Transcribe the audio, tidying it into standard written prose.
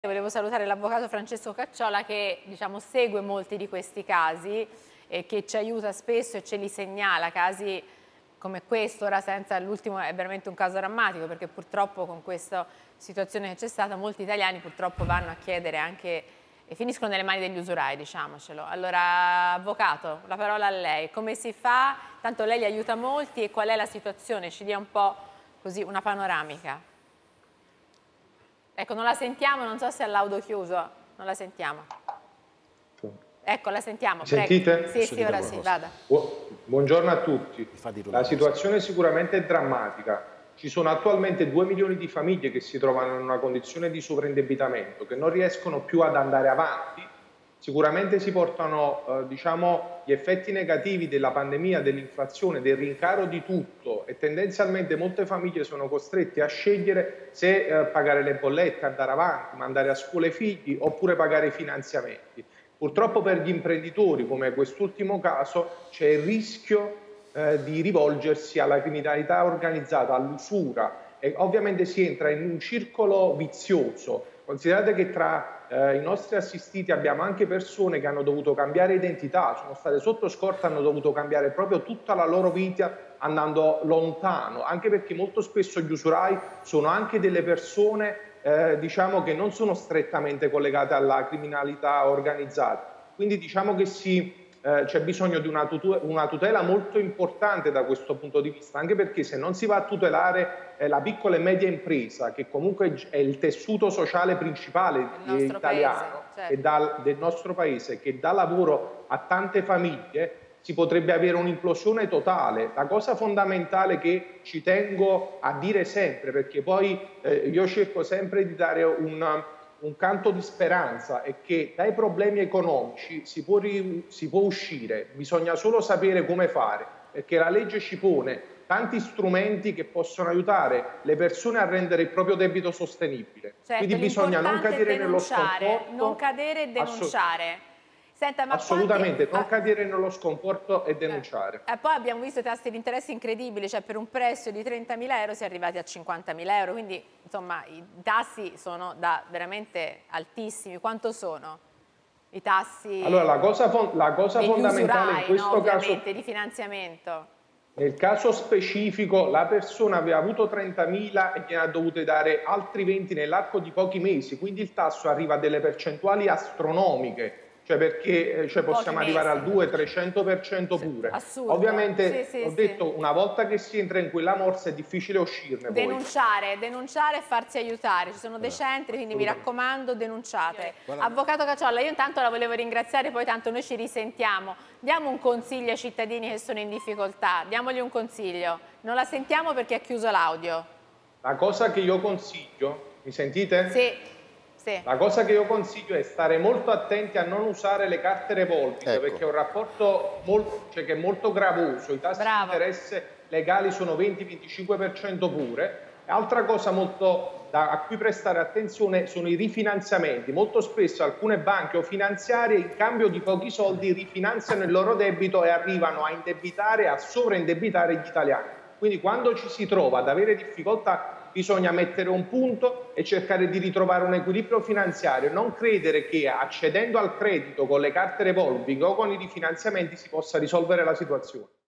Volevo salutare l'avvocato Francesco Cacciola che segue molti di questi casi e che ci aiuta spesso e ce li segnala, casi come questo. Ora l'ultimo è veramente un caso drammatico perché purtroppo con questa situazione che c'è stata molti italiani purtroppo vanno a chiedere anche e finiscono nelle mani degli usurai, diciamocelo. Allora avvocato, la parola a lei, come si fa? Tanto lei li aiuta molti e qual è la situazione? Ci dia un po' così una panoramica. Ecco, non la sentiamo, non so se è l'audio chiuso, non la sentiamo. Ecco, la sentiamo, prego. Sentite? Sì, ora sì, vada. Buongiorno a tutti. La situazione sicuramente è drammatica. Ci sono attualmente 2 milioni di famiglie che si trovano in una condizione di sovraindebitamento, che non riescono più ad andare avanti. Sicuramente si portano gli effetti negativi della pandemia, dell'inflazione, del rincaro di tutto e tendenzialmente molte famiglie sono costrette a scegliere se pagare le bollette, andare avanti, mandare a scuola i figli oppure pagare i finanziamenti. Purtroppo per gli imprenditori, come quest'ultimo caso, c'è il rischio di rivolgersi alla criminalità organizzata, all'usura e ovviamente si entra in un circolo vizioso. Considerate che tra i nostri assistiti abbiamo anche persone che hanno dovuto cambiare identità, sono state sotto scorta, hanno dovuto cambiare proprio tutta la loro vita andando lontano, anche perché molto spesso gli usurai sono anche delle persone che non sono strettamente collegate alla criminalità organizzata. Quindi diciamo che c'è bisogno di una tutela molto importante da questo punto di vista, anche perché se non si va a tutelare la piccola e media impresa, che comunque è il tessuto sociale principale italiano e del nostro paese, che dà lavoro a tante famiglie, si potrebbe avere un'implosione totale. La cosa fondamentale che ci tengo a dire sempre, perché poi io cerco sempre di dare un canto di speranza, è che dai problemi economici si può uscire, bisogna solo sapere come fare, perché la legge ci pone tanti strumenti che possono aiutare le persone a rendere il proprio debito sostenibile. Certo, quindi bisogna non cadere nello sconforto. Non cadere e denunciare. Senta, ma assolutamente, non cadere nello sconforto e denunciare. Poi abbiamo visto i tassi di interesse incredibili, cioè per un prestito di 30.000 euro si è arrivati a 50.000 euro, quindi insomma i tassi sono veramente altissimi. Quanto sono i tassi? Allora la cosa fondamentale in questo caso, di finanziamento. Nel caso specifico la persona aveva avuto 30.000 e gliene ha dovute dare altri 20 nell'arco di pochi mesi, quindi il tasso arriva a delle percentuali astronomiche. Perché possiamo arrivare al 200-300% pure. Assurdo. Ovviamente ho detto, una volta che si entra in quella morsa è difficile uscirne. Denunciare e farsi aiutare. Ci sono dei centri, quindi mi raccomando, denunciate. Avvocato Cacciola, io intanto la volevo ringraziare, poi tanto noi ci risentiamo. Diamo un consiglio ai cittadini che sono in difficoltà, diamogli un consiglio. Non la sentiamo perché è chiuso l'audio. La cosa che io consiglio, mi sentite? Sì. La cosa che io consiglio è stare molto attenti a non usare le carte revolving, perché è un rapporto che è molto gravoso, i tassi di interesse legali sono 20-25% pure. Altra cosa a cui prestare attenzione sono i rifinanziamenti. Molto spesso alcune banche o finanziarie in cambio di pochi soldi rifinanziano il loro debito e arrivano a indebitare, a sovraindebitare gli italiani. Quindi quando ci si trova ad avere difficoltà bisogna mettere un punto e cercare di ritrovare un equilibrio finanziario, non credere che accedendo al credito con le carte revolving o con i rifinanziamenti si possa risolvere la situazione.